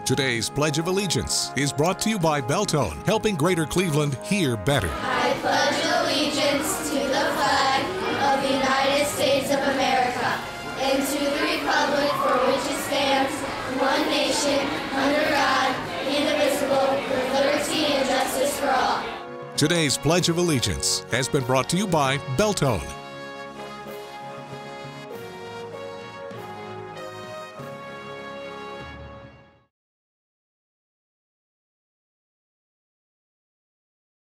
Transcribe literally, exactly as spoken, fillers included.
Today's Pledge of Allegiance is brought to you by Beltone, helping Greater Cleveland hear better. I pledge allegiance to the flag of the United States of America and to the republic for which it stands, one nation, under God, indivisible, with liberty and justice for all. Today's Pledge of Allegiance has been brought to you by Beltone.